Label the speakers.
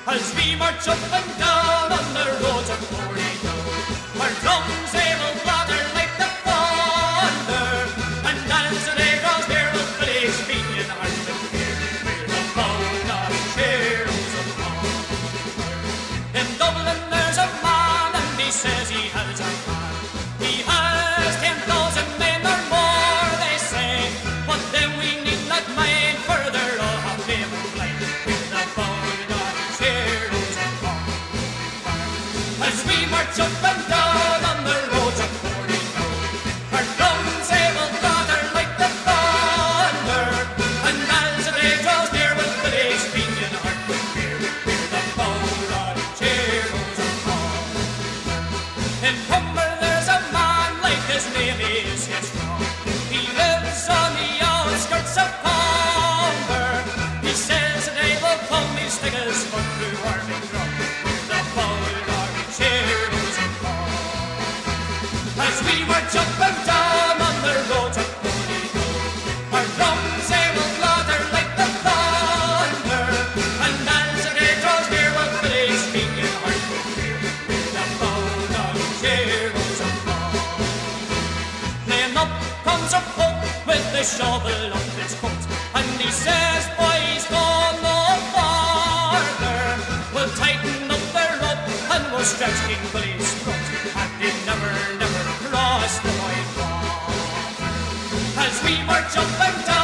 Speaker 1: as we march up and down on the roads of Portadown. Our drums they will clatter like the thunder, and as the day draws near, we'll finish Fenian heart and fear. We're the bound of heroes of war. In Dublin there's a man, and he says he has a plan. He has 10,000 men or more, they say, but then we need not mind further of him blind. We're the bound of heroes of war. As we march up and down on the roads of Portadown, our drums they will clatter like the thunder, and as the day draws near, we'll finish Fenian heart with fear. We're the bound of heroes of war. In Come, there's a man, like his name is headstrong. He lives on the outskirts of Come. He says the day will come, he'll stick his foot through our big drum. We're the bound of heroes of war. As we march up and down on the roads of Portadown, our drums they will clatter like the thunder, and as the day draws near, we'll finish Fenian heart with fear. We're the bound of heroes of war. Then up comes a folk with the shovel up his coat, and he says, boys, go no farther. We'll tighten up the rope and we'll stretch King Billy's throat, and he never, never cross the white wall. As we march up and down